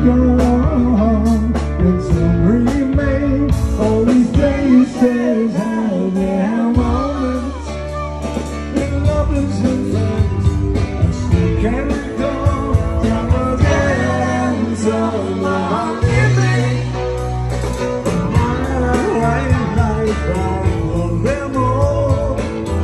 gone, and some remain. All these places have their moments, and lovers and friends I still can't recall. From again, so my living my life, I love them all.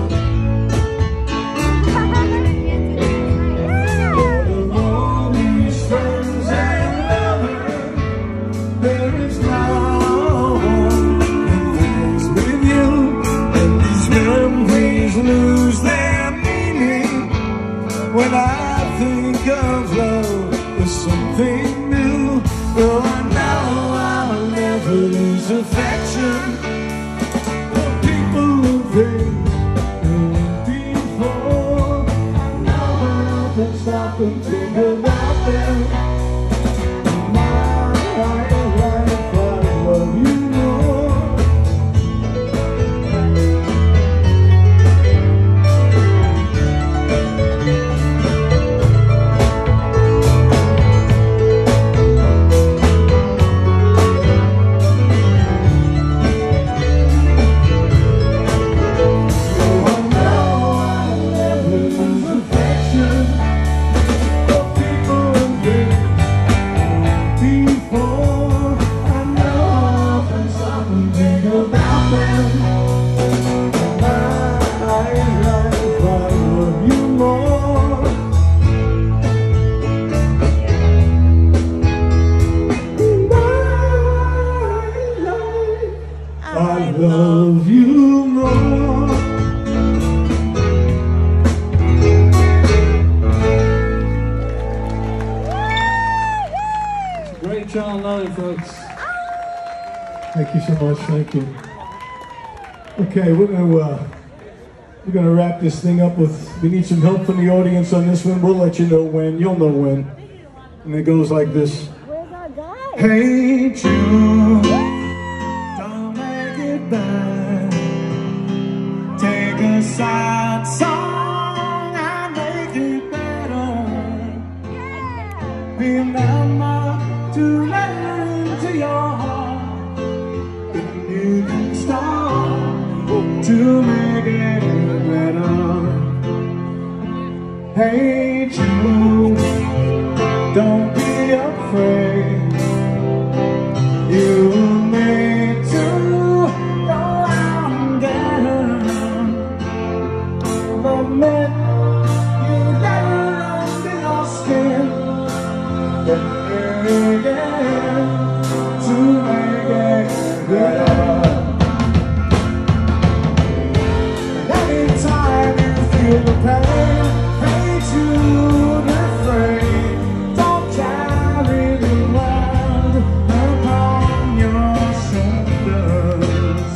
But of all these friends and lovers, there is no one that is with you. And these memories lose their meaning when I think of love. There's something new. Oh, I know I'll never lose affection for people who think before. Now I can stop and think about them. My life, I love you more. I love you more. Great John Lennon, folks. Thank you so much. Thank you. Okay, we're gonna wrap this thing up with. We need some help from the audience on this one. We'll let you know when. You'll know when. And it goes like this. Where's our guy? Hey Jude, don't make it bad. Take a sad song and make it better. Remember to let her into your heart. Then you can start to make it better. Hey Jude, don't be afraid. You need to go out and get her. The minute you let her under your skin, then you begin to make it better. And anytime you feel the pain, hey Jude, refrain. Don't carry the world upon your shoulders.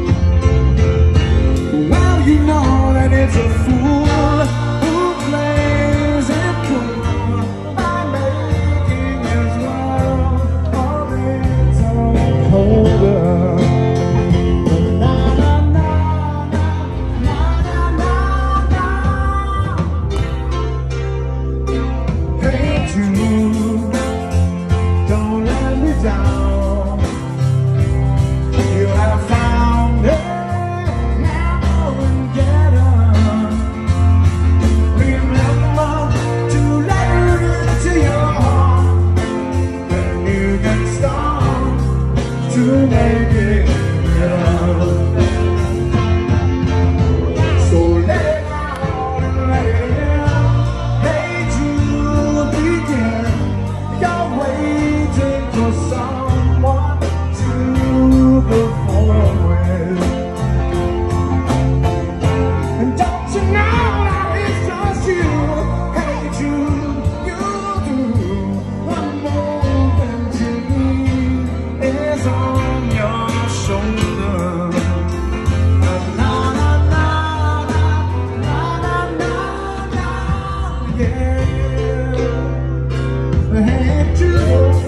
Well, you know that it's a fool who plays it cool by making his world a little colder. Na, na, na, na, na, na, na. Hey Jude, don't let me down. You have found it, now go and get her. Remember to let her into your heart. Then you can start to make it better. So let it out and let it in. Hey Jude, begin. You're waiting for someone to perform with. And don't you know that it's just you? Hey Jude, you do. One moment to me is on your shoulder. Na na na na na na na, yeah. Hey Jude.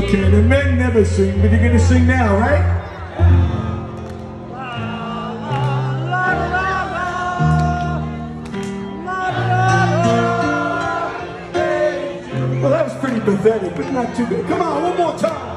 Okay, the men never sing, but you're gonna sing now, right? Well, that was pretty pathetic, but not too bad. Come on, one more time.